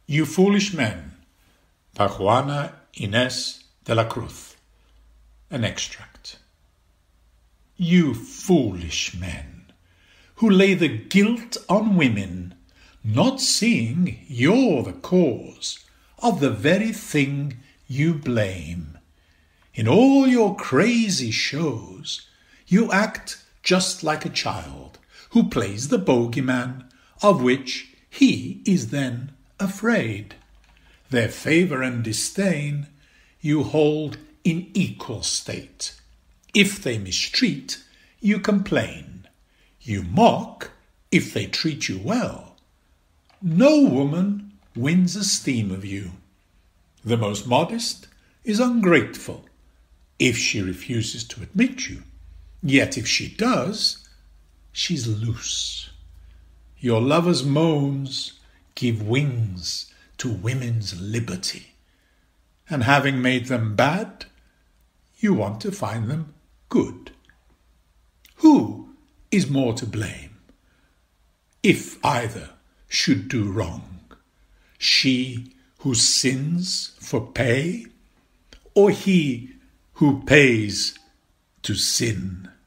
You Foolish Men, by Juana Inés de la Cruz. An extract. You foolish men, who lay the guilt on women, not seeing you're the cause of the very thing you blame. In all your crazy shows, you act just like a child who plays the bogeyman, of which he is then afraid. Their favour and disdain you hold in equal state. If they mistreat, you complain. You mock if they treat you well. No woman wins esteem of you. The most modest is ungrateful if she refuses to admit you. Yet if she does, she's loose. Your lovers' moans give wings to women's liberty. And having made them bad, you want to find them good. Who is more to blame if either should do wrong? She who sins for pay, or he who pays to sin?